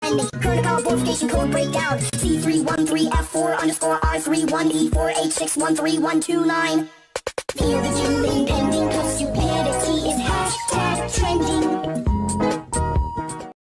pending. Current account verification code breakdown. C313F4_R31E4H6131129. Feel the jingling pending.